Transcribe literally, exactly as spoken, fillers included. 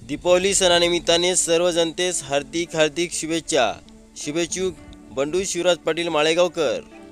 दीपावली सणानिमित्ताने सर्व जनतेस हार्दिक हार्दिक शुभेच्छा. शुभेच्छुक बंडू शिवराज पाटील माळेगावकर.